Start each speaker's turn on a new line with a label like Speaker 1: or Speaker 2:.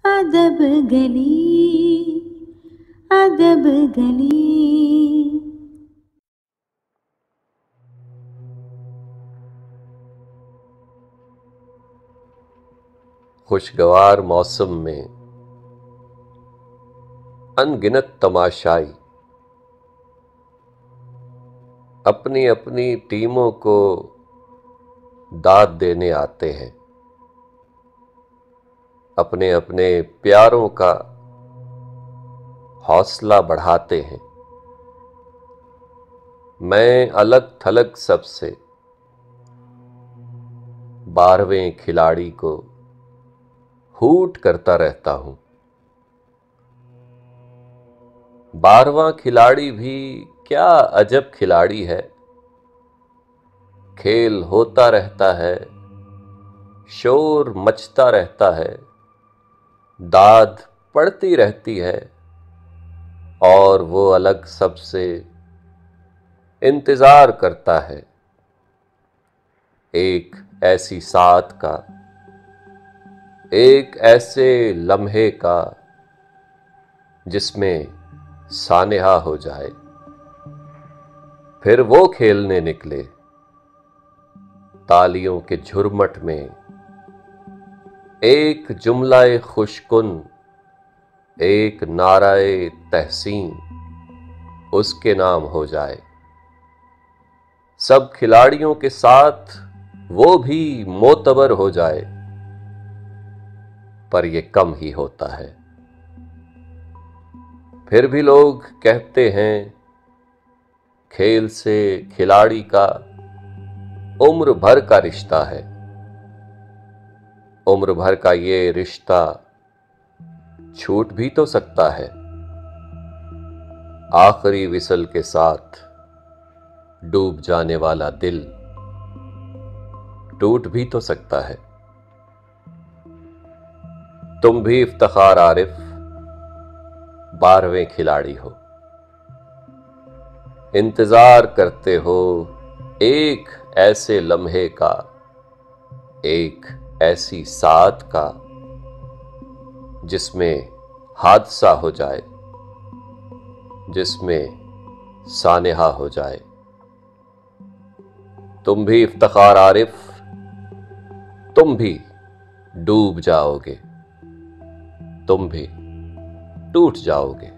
Speaker 1: अदब गली अदब गली।
Speaker 2: खुशगवार मौसम में अनगिनत तमाशाई अपनी अपनी टीमों को दाद देने आते हैं, अपने अपने प्यारों का हौसला बढ़ाते हैं। मैं अलग थलग सबसे 12वें खिलाड़ी को हूट करता रहता हूं। 12वां खिलाड़ी भी क्या अजब खिलाड़ी है। खेल होता रहता है, शोर मचता रहता है, दाद पड़ती रहती है, और वो अलग सबसे इंतजार करता है एक ऐसी साथ का, एक ऐसे लम्हे का जिसमें सानेहा हो जाए। फिर वो खेलने निकले तालियों के झुरमट में, एक जुमलाए खुशकुन, एक नाराए तहसीन उसके नाम हो जाए। सब खिलाड़ियों के साथ वो भी मोतबर हो जाए, पर ये कम ही होता है। फिर भी लोग कहते हैं खेल से खिलाड़ी का उम्र भर का रिश्ता है। उम्र भर का ये रिश्ता छूट भी तो सकता है। आखिरी विसल के साथ डूब जाने वाला दिल टूट भी तो सकता है। तुम भी इफ्तिखार आरिफ 12वें खिलाड़ी हो। इंतजार करते हो एक ऐसे लम्हे का, एक ऐसी साथ का जिसमें हादसा हो जाए, जिसमें सानेहा हो जाए। तुम भी इफ्तिखार आरिफ, तुम भी डूब जाओगे, तुम भी टूट जाओगे।